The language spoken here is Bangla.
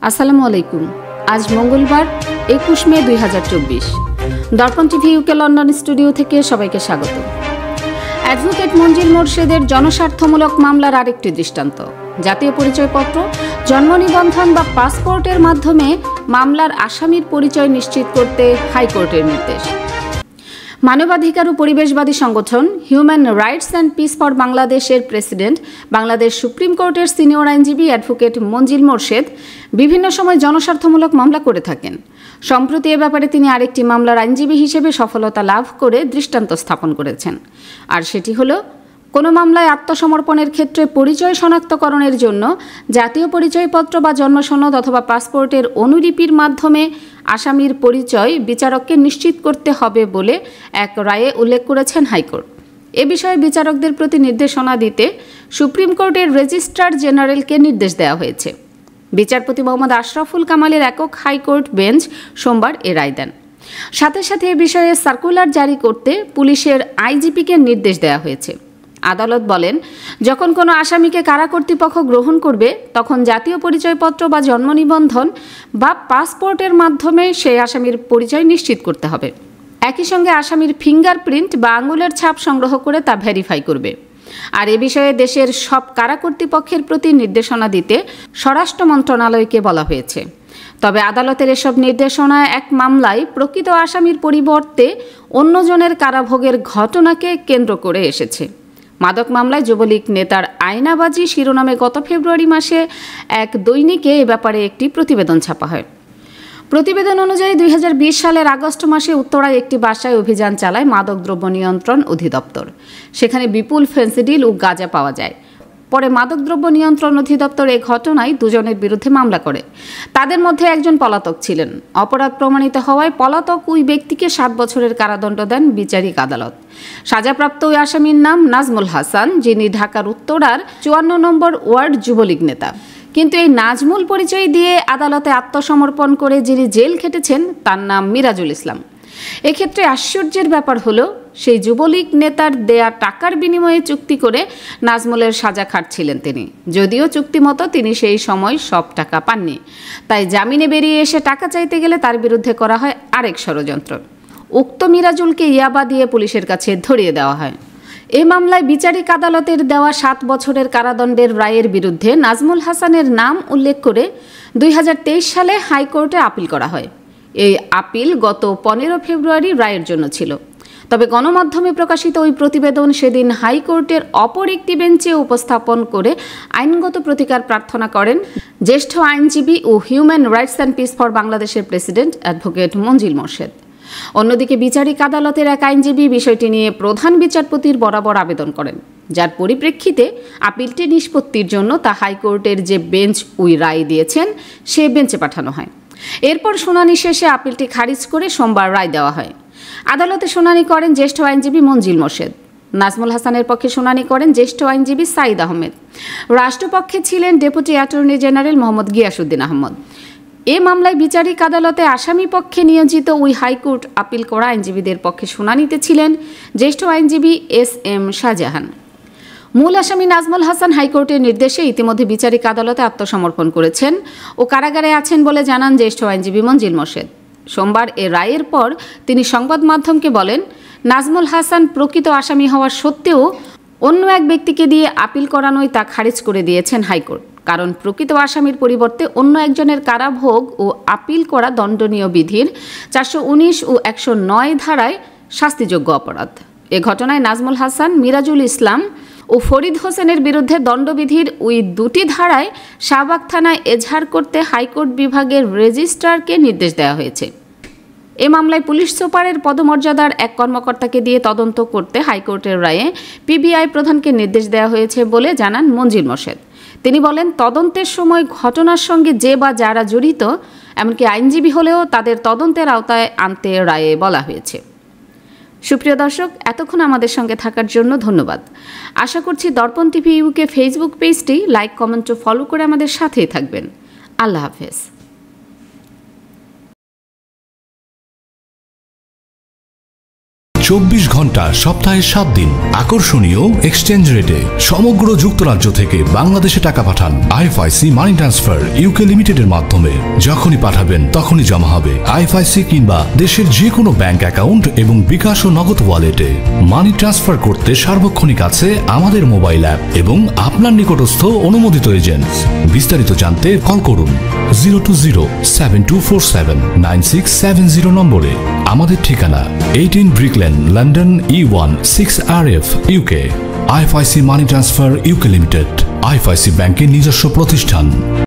আসসালামু আলাইকুম। আজ মঙ্গলবার 21 মে 2024। দর্পণ টিভি ইউকে লন্ডন স্টুডিও থেকে সবাইকে স্বাগত। অ্যাডভোকেট মঞ্জিল মোরশেদের জনস্বার্থমূলক মামলার আরেকটি দৃষ্টান্ত। জাতীয় পরিচয়পত্র, জন্ম নিবন্ধন বা পাসপোর্টের মাধ্যমে মামলার আসামির পরিচয় নিশ্চিত করতে হাইকোর্টের নির্দেশ। মানবাধিকার ও পরিবেশবাদী সংগঠন human rights and peace for বাংলাদেশের প্রেসিডেন্ট, বাংলাদেশ সুপ্রিম কোর্টের সিনিয়র আইনজীবী অ্যাডভোকেট মঞ্জিল মোরশেদ বিভিন্ন সময় জনস্বার্থমূলক মামলা করে থাকেন। সম্প্রতি এ ব্যাপারে তিনি আরেকটি মামলার আইনজীবী হিসেবে সফলতা লাভ করে দৃষ্টান্ত স্থাপন করেছেন। আর সেটি হলো, কোনো মামলায় আত্মসমর্পণের ক্ষেত্রে পরিচয় শনাক্তকরণের জন্য জাতীয় পরিচয়পত্র বা জন্মসনদ অথবা পাসপোর্টের অনুলিপির মাধ্যমে আসামির পরিচয় বিচারককে নিশ্চিত করতে হবে বলে এক রায়ে উল্লেখ করেছেন হাইকোর্ট। এ বিষয়ে বিচারকদের প্রতি নির্দেশনা দিতে সুপ্রিম কোর্টের রেজিস্ট্রার জেনারেলকে নির্দেশ দেওয়া হয়েছে। বিচারপতি মোহাম্মদ আশরাফুল কামালের একক হাইকোর্ট বেঞ্চ সোমবার এ রায় দেন। সাথে সাথে এ বিষয়ে সার্কুলার জারি করতে পুলিশের আইজিপিকে নির্দেশ দেওয়া হয়েছে। আদালত বলেন, যখন কোনো আসামিকে কারা কর্তৃপক্ষ গ্রহণ করবে তখন জাতীয় পরিচয়পত্র বা জন্ম নিবন্ধন বা পাসপোর্টের মাধ্যমে সেই আসামির পরিচয় নিশ্চিত করতে হবে। একই সঙ্গে আসামির ফিঙ্গারপ্রিন্ট বা আঙুলের ছাপ সংগ্রহ করে তা ভেরিফাই করবে। আর এ বিষয়ে দেশের সব কারা কর্তৃপক্ষের প্রতি নির্দেশনা দিতে স্বরাষ্ট্র মন্ত্রণালয়কে বলা হয়েছে। তবে আদালতের এসব নির্দেশনা এক মামলায় প্রকৃত আসামির পরিবর্তে অন্যজনের কারাভোগের ঘটনাকে কেন্দ্র করে এসেছে। মাদক মামলায় যুবলীগ নেতার আয়নাবাজি শিরোনামে গত ফেব্রুয়ারি মাসে এক দৈনিকে এ ব্যাপারে একটি প্রতিবেদন ছাপা হয়। প্রতিবেদন অনুযায়ী 2020 সালের আগস্ট মাসে উত্তরায় একটি বাসায় অভিযান চালায় মাদকদ্রব্য নিয়ন্ত্রণ অধিদপ্তর। সেখানে বিপুল ফেন্সিডিল ও গাঁজা পাওয়া যায়। পরে মাদকদ্রব্য নিয়ন্ত্রণ অধিদপ্তর এই ঘটনায় দুজনের বিরুদ্ধে মামলা করে। তাদের মধ্যে একজন পলাতক ছিলেন। অপরাধ প্রমাণিত হওয়ায় পলাতক ওই ব্যক্তিকে 7 বছরের কারাদণ্ড দেন বিচারিক আদালত। সাজাপ্রাপ্ত ওই আসামির নাম নাজমুল হাসান, যিনি ঢাকার উত্তরার 54 নম্বর ওয়ার্ড যুবলীগ নেতা। কিন্তু এই নাজমুল পরিচয় দিয়ে আদালতে আত্মসমর্পণ করে যিনি জেল খেটেছেন তার নাম মিরাজুল ইসলাম। এক্ষেত্রে আশ্চর্যের ব্যাপার হলো, সেই যুবলীগ নেতার দেয়া টাকার বিনিময়ে চুক্তি করে নাজমুলের সাজা খাটছিলেন তিনি, যদিও চুক্তিমতো তিনি সেই সময় সব টাকা পাননি। তাই জামিনে বেরিয়ে এসে টাকা চাইতে গেলে তার বিরুদ্ধে করা হয় আরেক ষড়যন্ত্র। উক্ত মিরাজুলকে ইয়াবা দিয়ে পুলিশের কাছে ধরিয়ে দেওয়া হয়। এই মামলায় বিচারিক আদালতের দেওয়া 7 বছরের কারাদণ্ডের রায়ের বিরুদ্ধে নাজমুল হাসানের নাম উল্লেখ করে 2023 সালে হাইকোর্টে আপিল করা হয়। এই আপিল গত 15 ফেব্রুয়ারি রায়ের জন্য ছিল। তবে গণমাধ্যমে প্রকাশিত ওই প্রতিবেদন সেদিন হাইকোর্টের অপর একটি বেঞ্চে উপস্থাপন করে আইনগত প্রতিকার প্রার্থনা করেন জ্যেষ্ঠ আইনজীবী ও human rights and peace for বাংলাদেশের প্রেসিডেন্ট অ্যাডভোকেট মঞ্জিল মোরশেদ। অন্যদিকে বিচারিক আদালতের এক আইনজীবী বিষয়টি নিয়ে প্রধান বিচারপতির বরাবর আবেদন করেন, যার পরিপ্রেক্ষিতে আপিলটি নিষ্পত্তির জন্য তা হাইকোর্টের যে বেঞ্চ ওই রায় দিয়েছেন সে বেঞ্চে পাঠানো হয়। এরপর শুনানি শেষে আপিলটি খারিজ করে সোমবার রায় দেওয়া হয়। আদালতে শুনানি করেন জ্যেষ্ঠ আইনজীবী মঞ্জিল মোরশেদ। নাজমুল হাসানের পক্ষে শুনানি করেন জ্যেষ্ঠ আইনজীবী সাইদ আহমেদ। রাষ্ট্রপক্ষে ছিলেন deputy attorney general Mohammad Giasuddin Ahmad. এ মামলায় বিচারিক আদালতে আসামি পক্ষে নিয়োজিত ওই হাইকোর্ট আপিল করা আইনজীবীদের পক্ষে শুনানিতে ছিলেন জ্যেষ্ঠ আইনজীবী SM শাহজাহান। মূল আসামি নাজমুল হাসান হাইকোর্টের নির্দেশে ইতিমধ্যে বিচারিক আদালতে আত্মসমর্পণ করেছেন ও কারাগারে আছেন বলে জানান জ্যেষ্ঠ আইনজীবী মঞ্জিল মোরশেদ। সোমবার এ রায়ের পর তিনি সংবাদ মাধ্যমকে বলেন, নাজমুল হাসান প্রকৃত আসামি হওয়া সত্ত্বেও অন্য এক ব্যক্তিকে দিয়ে আপিল করানোয় তা খারিজ করে দিয়েছেন হাইকোর্ট। কারণ প্রকৃত আসামির পরিবর্তে অন্য একজনের কারাভোগ ও আপিল করা দণ্ডনীয় বিধির 419 ও 109 ধারায় শাস্তিযোগ্য অপরাধ। এ ঘটনায় নাজমুল হাসান, মিরাজুল ইসলাম ও ফরিদ হোসেনের বিরুদ্ধে দণ্ডবিধির ওই দুটি ধারায় শাহবাগ থানায় এজাহার করতে হাইকোর্ট বিভাগের রেজিস্ট্রারকে নির্দেশ দেওয়া হয়েছে। এ মামলায় পুলিশ সুপারের পদমর্যাদার এক কর্মকর্তাকে দিয়ে তদন্ত করতে হাইকোর্টের রায়ে PBI প্রধানকে নির্দেশ দেওয়া হয়েছে বলে জানান মঞ্জিল মোরশেদ। তিনি বলেন, তদন্তের সময় ঘটনার সঙ্গে যে বা যারা জড়িত, এমনকি আইনজীবী হলেও তাদের তদন্তের আওতায় আনতে রায়ে বলা হয়েছে। সুপ্রিয় দর্শক, এতক্ষণ আমাদের সঙ্গে থাকার জন্য ধন্যবাদ। আশা করছি দর্পণ টিভি ইউকে ফেসবুক পেজটি লাইক, কমেন্ট ও ফলো করে আমাদের সাথেই থাকবেন। আল্লাহ হাফেজ। 24 ঘন্টা সপ্তাহে 7 দিন আকর্ষণীয় এক্সচেঞ্জ রেটে সমগ্র যুক্তরাজ্য থেকে বাংলাদেশে টাকা পাঠান। আইএফআইসি মানি ট্রান্সফার ইউকে লিমিটেডের মাধ্যমে যখনই পাঠাবেন তখনই জমা হবে আইএফআইসি কিংবা দেশের যে কোনো ব্যাংক অ্যাকাউন্ট এবং বিকাশ ও নগদ ওয়ালেটে। মানি ট্রান্সফার করতে সার্বক্ষণিক আছে আমাদের মোবাইল অ্যাপ এবং আপনার নিকটস্থ অনুমোদিত এজেন্ট। বিস্তারিত জানতে কল করুন 020-7247-9670 নম্বরে। আমাদের ঠিকানা 18 Brick Lane, London E1 6RF UK। IFIC money transfer UK limited IFIC ব্যাংকের নিজস্ব প্রতিষ্ঠান।